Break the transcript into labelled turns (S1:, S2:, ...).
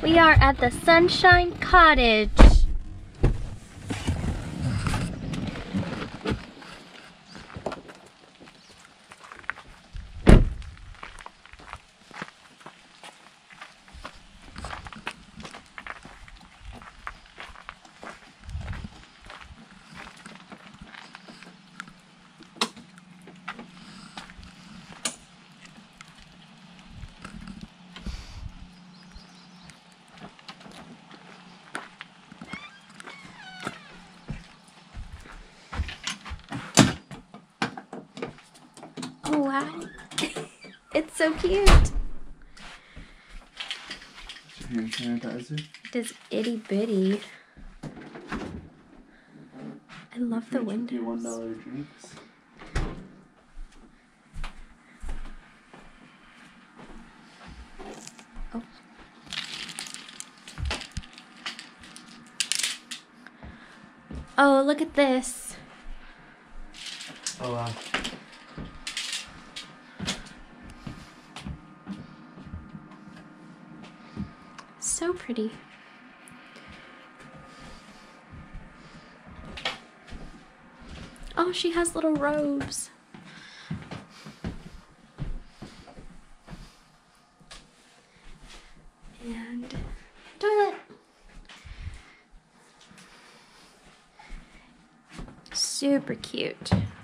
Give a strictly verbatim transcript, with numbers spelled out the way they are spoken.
S1: We are at the Sunshine Cottage. Oh wow, it's so cute.
S2: Hand sanitizer.
S1: It is itty bitty. I love the windows.
S2: one dollar drinks.
S1: Oh. Oh, look at this.
S2: Oh wow.
S1: So pretty. Oh, she has little robes. And toilet. Super cute.